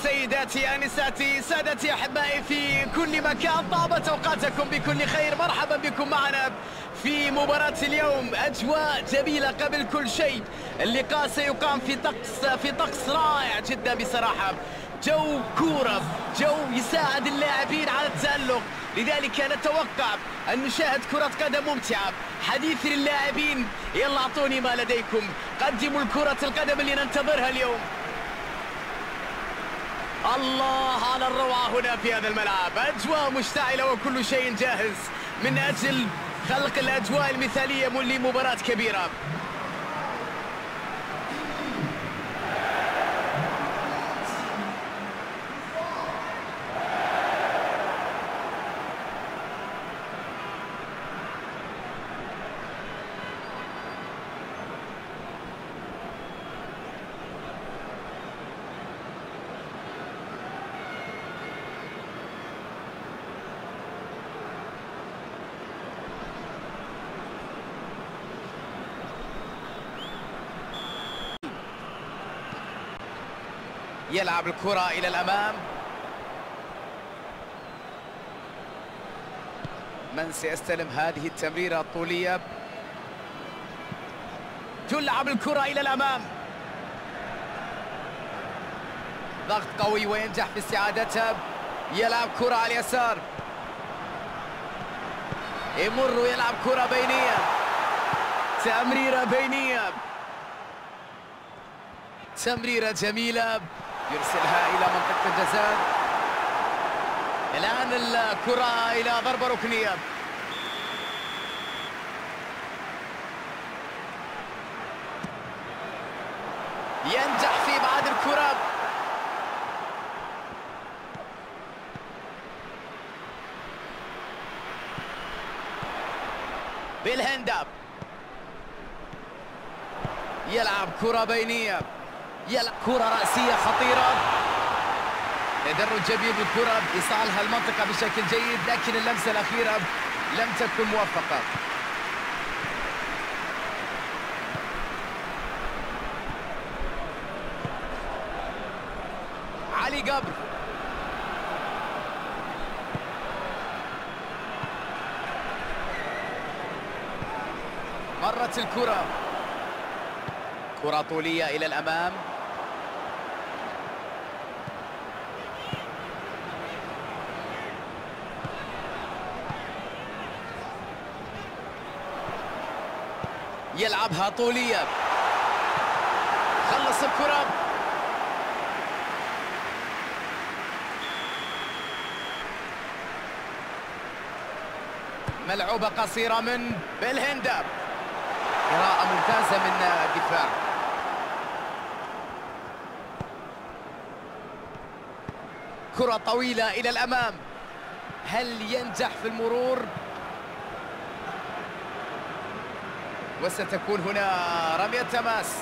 سيداتي أنساتي سادتي أحبائي في كل مكان، طابت أوقاتكم بكل خير. مرحبا بكم معنا في مباراة اليوم. أجواء جميلة قبل كل شيء. اللقاء سيقام في طقس رائع جدا بصراحة. جو كورة، جو يساعد اللاعبين على التألق، لذلك نتوقع أن نشاهد كرة قدم ممتعة. حديث للاعبين، يلا أعطوني ما لديكم، قدموا الكرة القدم اللي ننتظرها اليوم. الله على الروعة هنا في هذا الملعب، أجواء مشتعلة وكل شيء جاهز من أجل خلق الأجواء المثالية لمباراة كبيرة. يلعب الكرة إلى الأمام. من سيستلم هذه التمريرة الطولية؟ تلعب الكرة إلى الأمام، ضغط قوي وينجح في استعادتها. يلعب كرة على اليسار، يمر ويلعب كرة بينية، تمريرة بينية، تمريرة جميلة، يرسلها إلى منطقة الجزاء. الآن الكرة إلى ضربة ركنية. ينجح في إبعاد الكرة. بالهندب، يلعب كرة بينية، يلعب كرة رأسية خطيرة. تدرج جميل بالكرة، إيصالها المنطقة بشكل جيد، لكن اللمسة الأخيرة لم تكن موفقة. علي قبر، مرت الكرة، كرة طولية إلى الأمام. يلعبها طولية، خلص الكرة. ملعوبة قصيرة من بالهندب، قراءة ممتازة من الدفاع. كرة طويلة إلى الأمام، هل ينجح في المرور؟ وستكون هنا رمية تماس.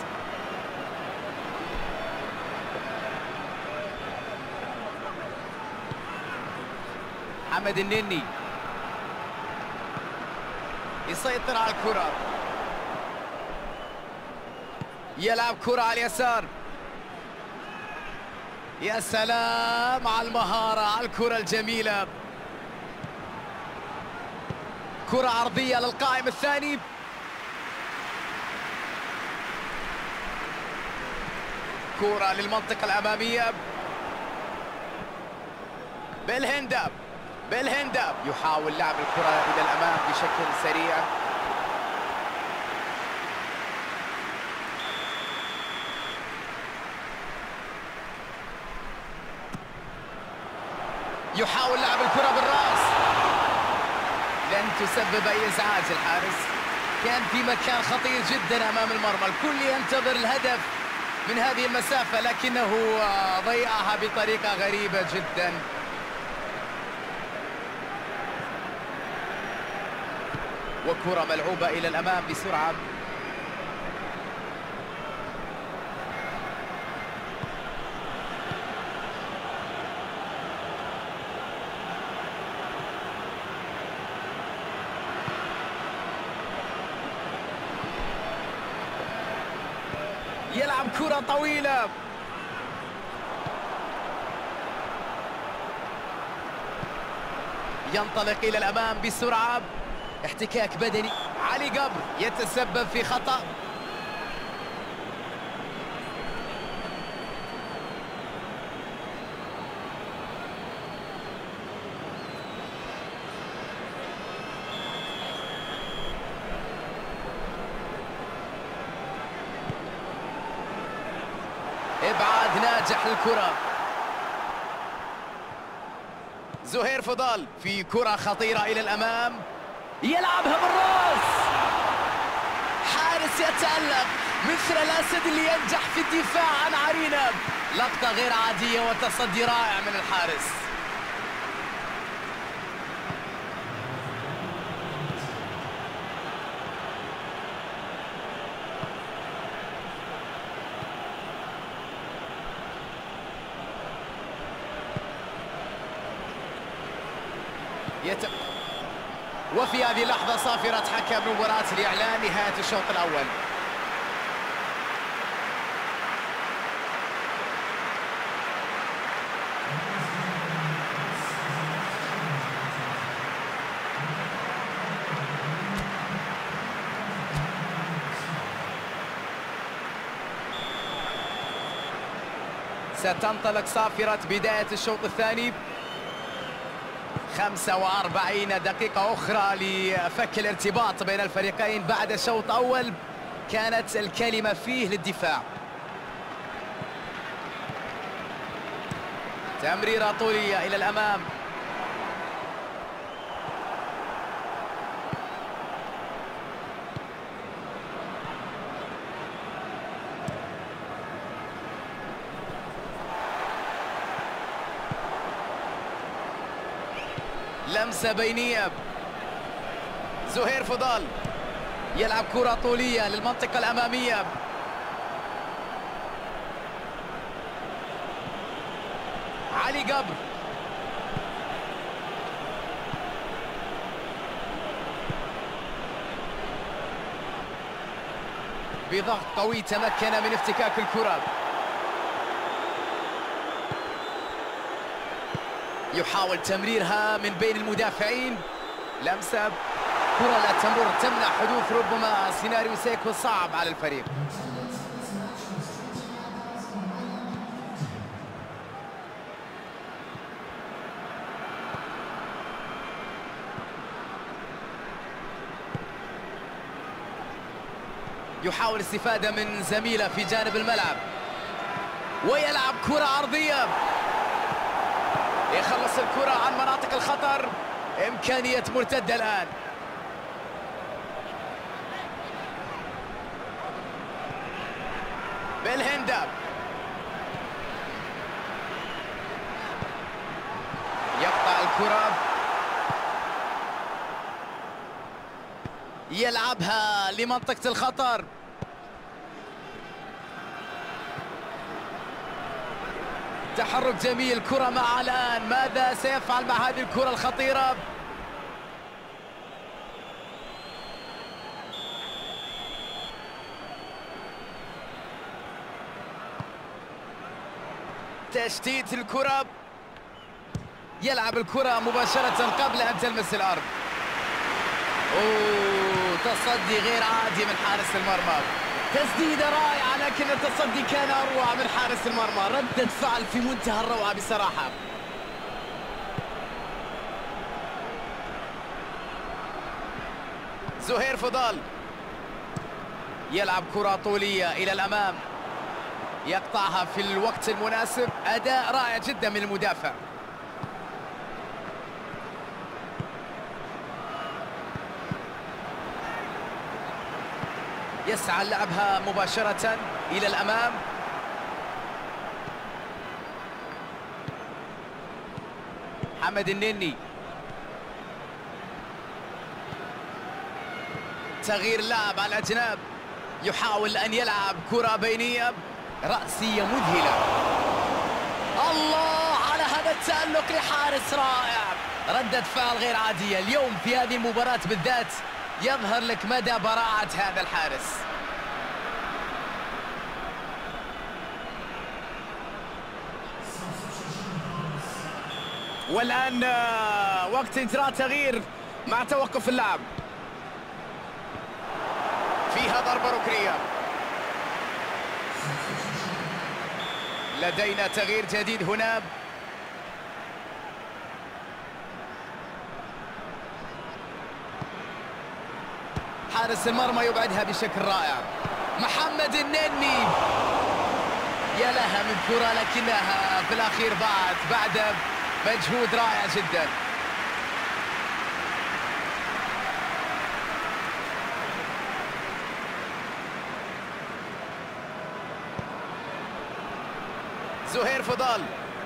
حمد النني يسيطر على الكرة، يلعب كرة على اليسار. يا سلام على المهارة، على الكرة الجميلة. كرة عرضية للقائم الثاني، كرة للمنطقة الأمامية. بالهندب، بالهندب يحاول لعب الكرة إلى الأمام بشكل سريع. يحاول لعب الكرة بالرأس، لن تسبب أي إزعاج. الحارس كان في مكان خطير جدا أمام المرمى، الكل ينتظر الهدف من هذه المسافة، لكنه ضيعها بطريقة غريبة جدا. وكرة ملعوبة إلى الأمام بسرعة. يلعب كرة طويلة، ينطلق إلى الأمام بسرعة، احتكاك بدني. علي قبر يتسبب في خطأ. إبعاد ناجح للكرة. زهير فضال في كرة خطيرة إلى الأمام، يلعبها بالراس. حارس يتألق مثل الأسد اللي ينجح في الدفاع عن عرينة. لقطة غير عادية وتصدي رائع من الحارس. وفي هذه اللحظة صافرة حكم مباراة لإعلان نهاية الشوط الأول. ستنطلق صافرة بداية الشوط الثاني. 45 دقيقة أخرى لفك الارتباط بين الفريقين بعد شوط أول كانت الكلمة فيه للدفاع. تمريرة طولية إلى الأمام. لمسة بينية. زهير فضال يلعب كرة طولية للمنطقة الأمامية. علي قبر بضغط قوي تمكن من افتكاك الكرة. يحاول تمريرها من بين المدافعين. لمسة، كرة لا تمر، تمنع حدوث ربما سيناريو سيكون صعب على الفريق. يحاول الاستفادة من زميله في جانب الملعب ويلعب كرة عرضية. يخلص الكرة عن مناطق الخطر. إمكانية مرتدة الآن. بالهندب يقطع الكرة، يلعبها لمنطقة الخطر. تحرك جميل، كرة مع الآن. ماذا سيفعل مع هذه الكرة الخطيرة؟ تشتيت الكرة، يلعب الكرة مباشرة قبل أن تلمس الأرض. أوه، تصدي غير عادي من حارس المرمى. تسديدة رائعة لكن التصدي كان أروع من حارس المرمى. ردة فعل في منتهى الروعة بصراحة. زهير فضال يلعب كرة طولية إلى الأمام، يقطعها في الوقت المناسب. أداء رائع جدا من المدافع. يسعى لعبها مباشرة إلى الأمام. حمد النني، تغيير لاعب على الأجناب، يحاول أن يلعب كرة بينية رأسية مذهلة. الله على هذا التألق لحارس رائع. ردة فعل غير عادية اليوم في هذه المباراة بالذات. يظهر لك مدى براعة هذا الحارس. والآن وقت إجراء تغيير مع توقف اللعب. فيها ضربة ركنية. لدينا تغيير جديد هنا. حارس المرمى يبعدها بشكل رائع. محمد النني، يا لها من كرة لكنها في الأخير بعد مجهود رائع جدا. زهير فضال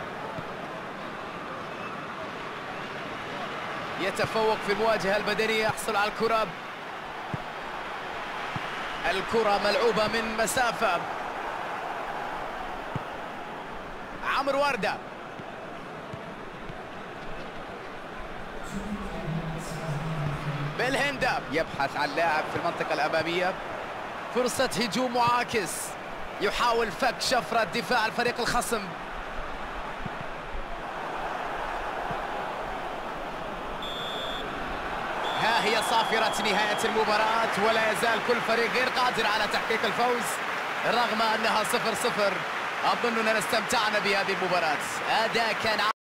يتفوق في المواجهة البدنية، يحصل على الكرة. الكرة ملعوبة من مسافة. عمرو وردة بالهندا يبحث عن لاعب في المنطقة الأمامية. فرصة هجوم معاكس، يحاول فك شفرة دفاع الفريق الخصم. ها هي صافرة نهاية المباراة، ولا يزال كل فريق غير قادر على تحقيق الفوز رغم أنها 0-0. أظن أننا استمتعنا بهذه المباراة. أداء كان